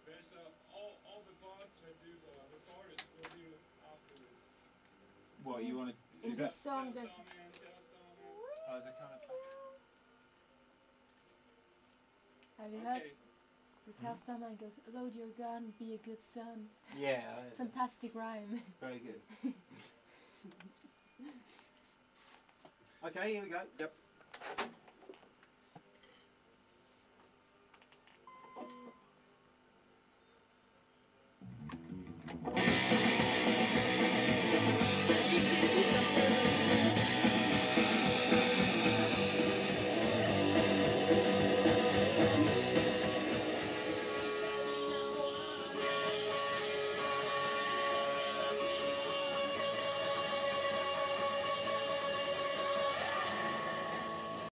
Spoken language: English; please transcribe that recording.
Okay, so all the parts I do the chorus will do afterwards. What you want to? In this song, there's. Oh, is it kind of? Have you heard? The cast man goes, load your gun, be a good son. Yeah. Fantastic rhyme. Very good. Okay, here we go. Yep.